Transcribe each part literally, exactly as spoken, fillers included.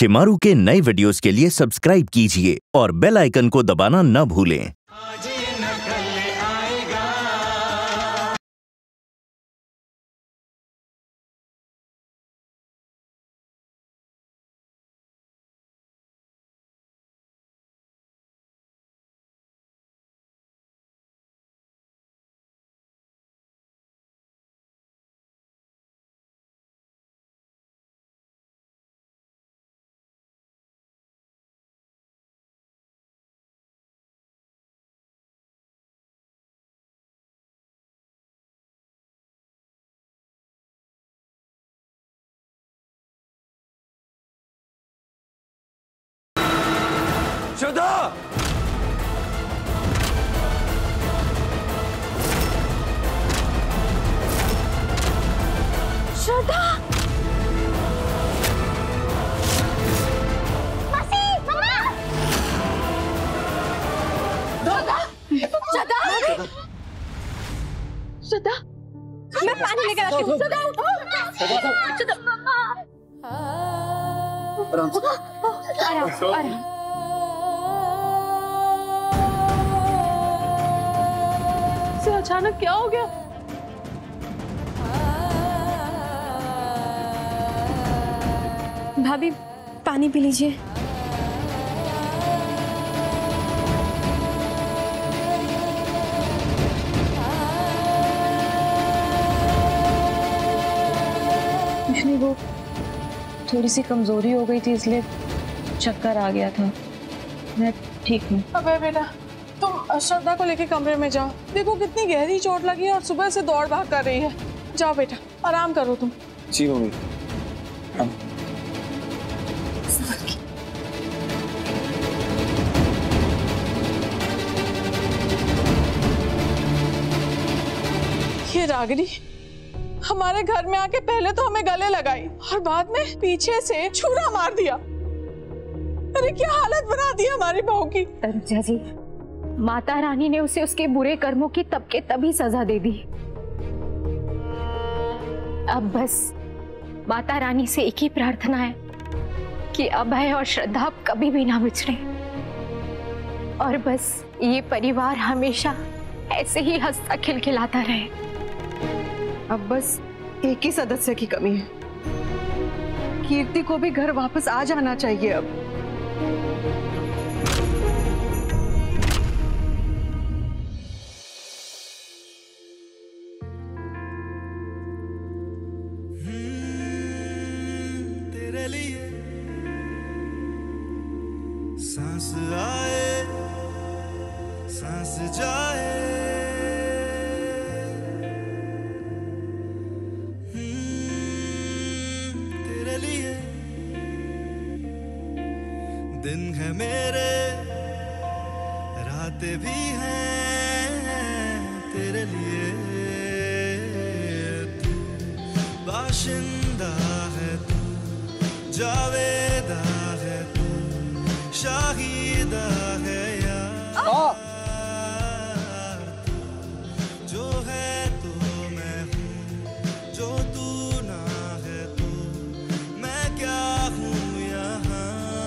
शिमारू के नए वीडियोस के लिए सब्सक्राइब कीजिए और बेल आइकन को दबाना न भूलें। श्रद्धा! श्रद्धा! मासी, मम्मा! श्रद्धा! श्रद्धा! श्रद्धा! मैं पानी लेकर आती हूँ। श्रद्धा उठो! श्रद्धा मम्मा! आराम से। आराम से, आराम। अचानक क्या हो गया? भाभी पानी पी लीजिए। कुछ नहीं, वो थोड़ी सी कमजोरी हो गई थी इसलिए चक्कर आ गया था। मैं ठीक हूँ। अबे बेटा, तुम श्रद्धा को लेके कमरे में जाओ। देखो कितनी गहरी चोट लगी है और सुबह से दौड़ भाग कर रही है। जाओ बेटा, आराम करो तुम। जी मम्मी। ये रागिनी हमारे घर में आके पहले तो हमें गले लगाई और बाद में पीछे से छुरा मार दिया। अरे क्या हालत बना दी हमारी बहू की। तनुजा जी, माता रानी ने उसे उसके बुरे कर्मों की तब के तभी सजा दे दी। अब बस माता रानी से एक ही प्रार्थना है कि अभय और श्रद्धा कभी भी ना बिछड़े और बस ये परिवार हमेशा ऐसे ही हंसता खिलखिलाता रहे। अब बस एक ही सदस्य की कमी है। कीर्ति को भी घर वापस आ जाना चाहिए। अब सांस आए सांस जाए, तेरे लिए दिन है मेरे, रातें भी हैं तेरे लिए। तू बाशिंदा है, तू जावेदा है, शाहिदा है यार। जो है तो मैं हूँ, जो तू ना है तो मैं क्या हूँ यहाँ।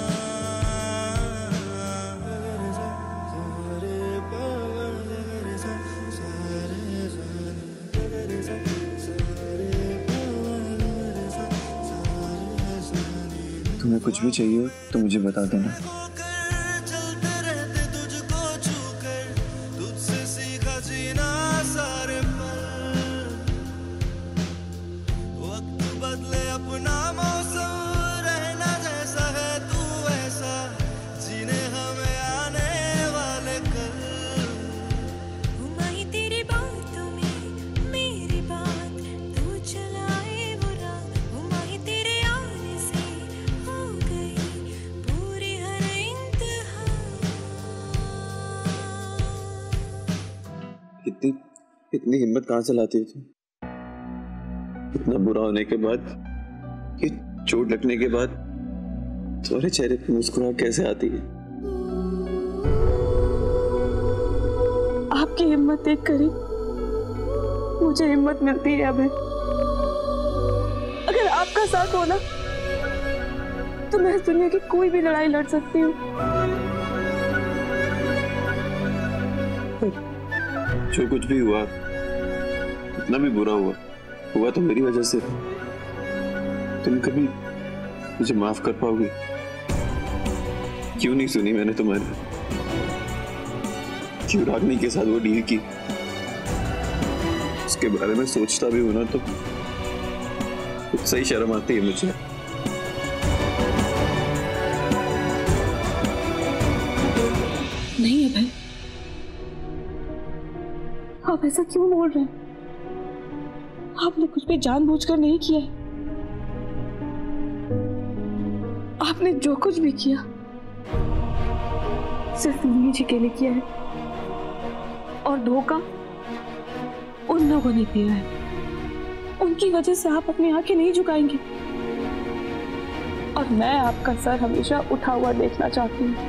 तुम्हें कुछ भी चाहिए तो मुझे बता देना। इतनी इतनी हिम्मत कहाँ से लाती है तुम? इतना बुरा होने के बाद, ये चोट लगने के बाद तुम्हारे चेहरे पे मुस्कुराहट कैसे आती है? आपकी हिम्मत देख कर ही मुझे हिम्मत मिलती है। अभय, अगर आपका साथ हो ना तो मैं इस दुनिया की कोई भी लड़ाई लड़ सकती हूँ। जो कुछ भी हुआ, इतना भी बुरा हुआ, हुआ तो मेरी वजह से। तुम कभी मुझे माफ कर पाओगे? क्यों नहीं सुनी मैंने तुम्हारी? क्यों रागनी के साथ वो डील की? उसके बारे में सोचता भी हूं ना तो खुद से ही शर्म आती है मुझे। नहीं अभय, आप ऐसा क्यों बोल रहे हैं? आपने कुछ भी जानबूझकर नहीं किया है। आपने जो कुछ भी किया सिर्फ मुझे जी के लिए किया है, और धोखा उन लोगों ने दिया है। उनकी वजह से आप अपनी आंखें नहीं झुकाएंगे, और मैं आपका सर हमेशा उठा हुआ देखना चाहती हूँ।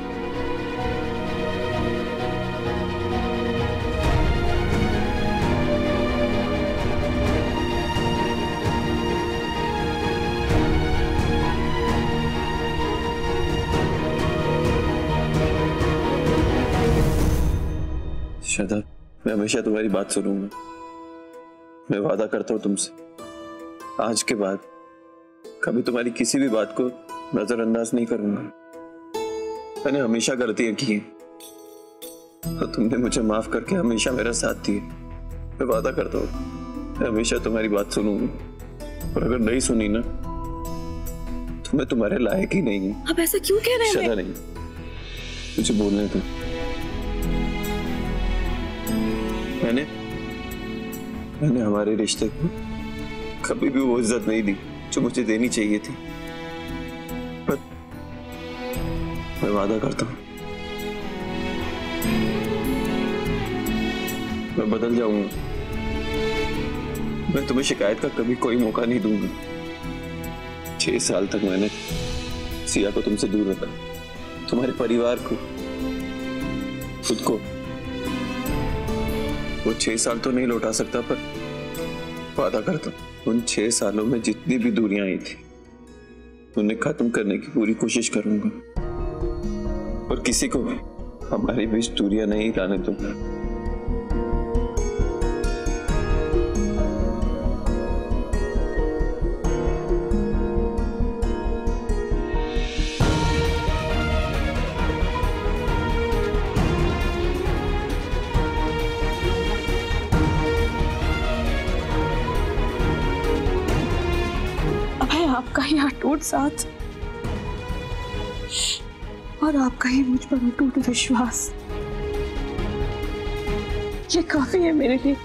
श्रद्धा, मैं हमेशा तुम्हारी बात सुनूंगा। मैं वादा करता हूँ तुमसे, आज के बाद कभी तुम्हारी किसी भी बात को नजरअंदाज नहीं करूंगा। मैंने हमेशा गलतियां की हैं, और तुमने मुझे माफ करके हमेशा मेरा साथ दिया। मैं वादा करता हूँ मैं हमेशा तुम्हारी बात सुनूंगा, और अगर नहीं सुनी ना तो मैं तुम्हारे लायक ही नहीं हूँ। अब ऐसा क्यों कह रहे हैं? श्रद्धा नहीं, मुझे बोलने दो। मैंने मैंने हमारे रिश्ते को कभी भी वो इज्जत नहीं दी जो मुझे देनी चाहिए थी, पर मैं वादा करता हूं मैं बदल जाऊंगा। मैं तुम्हें शिकायत का कभी कोई मौका नहीं दूंगा। छह साल तक मैंने सिया को तुमसे दूर रखा, तुम्हारे परिवार को, खुद को। वो छह साल तो नहीं लौटा सकता, पर वादा करता हूं उन छह सालों में जितनी भी दूरियां आई थी उन्हें खत्म करने की पूरी कोशिश करूंगा, और किसी को हमारे बीच दूरियां नहीं लाने दूंगा। आपका ही अटूट साथ और आपका ही मुझ पर अटूट विश्वास, ये काफी है मेरे लिए।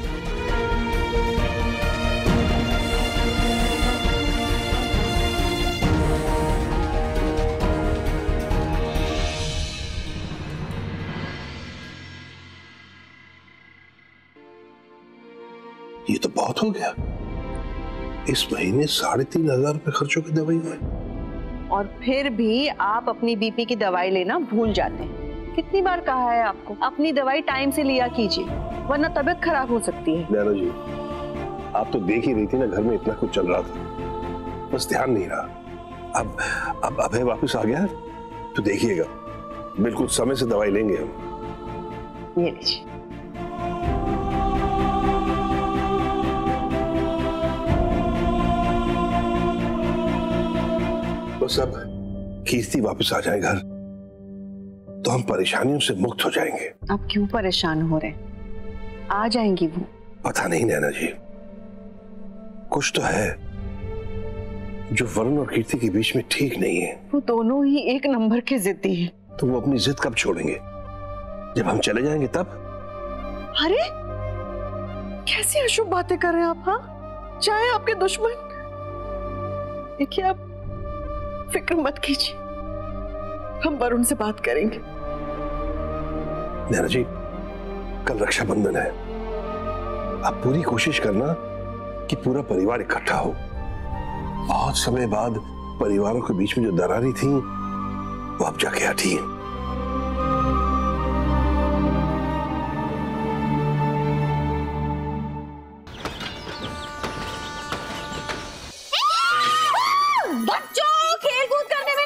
ये तो बहुत हो गया। इस महीने साढ़े तीन हजार रुपए खर्चों की दवाई हुई, और फिर भी आप अपनी बीपी की दवाई लेना भूल जाते हैं। कितनी बार कहा है आपको, अपनी दवाई टाइम से लिया कीजिए, वरना तबीयत खराब हो सकती है। नैना जी, आप तो देख ही रही थी ना, घर में इतना कुछ चल रहा था, बस ध्यान नहीं रहा। अब अब अभय वापस आ गया तो देखिएगा, बिल्कुल समय से दवाई लेंगे हम। ये लीजिए। बस अब कीर्ति वापस आ जाए घर तो हम परेशानियों से मुक्त हो जाएंगे। आप क्यों परेशान हो रहे? आ जाएंगी वो। पता नहीं नैना जी, कुछ तो है जो वरुण और कीर्ति के बीच में ठीक नहीं है। वो दोनों ही एक नंबर के जिद्दी हैं। तो वो अपनी जिद कब छोड़ेंगे? जब हम चले जाएंगे तब। अरे कैसी अशुभ बातें कर रहे हैं आप? हाँ, चाहे आपके दुश्मन। देखिए, आप फिक्र मत कीजिए, हम वरुण से बात करेंगे। नैना जी, कल रक्षाबंधन है, आप पूरी कोशिश करना कि पूरा परिवार इकट्ठा हो। बहुत समय बाद परिवारों के बीच में जो दरारें थी वो अब जाके हटी हैं। बच्चों, खेल कूद करने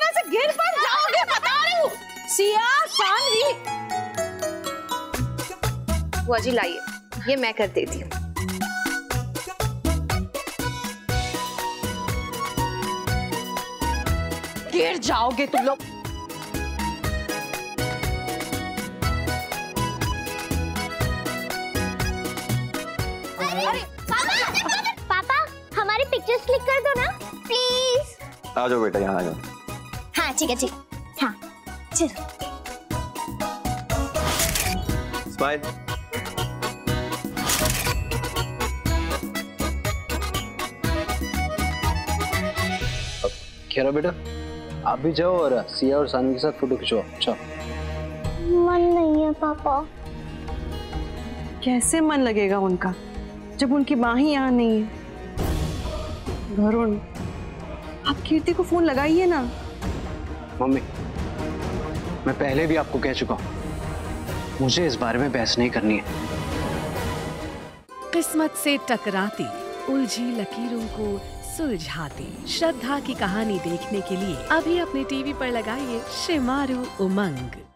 बुआ जी लाइए, ये मैं कर देती हूँ। गिर जाओगे तुम लोग। अरे पापा, पापा हमारी पिक्चर्स क्लिक कर दो ना प्लीज। आ जाओ बेटा, यहाँ आ जाओ। हाँ ठीक है, ठीक। हाँ चलो। स्माइल। खेरा बेटा, आप भी जाओ और सिया और सानवी के साथ फोटो खिंचवाओ। चलो। मन नहीं है पापा। कैसे मन लगेगा उनका जब उनकी माँ ही यहाँ नहीं है। वरुण, आप कीर्ति को फोन लगाइए ना। मम्मी, मैं पहले भी आपको कह चुका हूँ, मुझे इस बारे में बहस नहीं करनी है। किस्मत से टकराती उलझी लकीरों को सुलझाती श्रद्धा की कहानी देखने के लिए अभी अपने टीवी पर लगाइए शिमारू उमंग।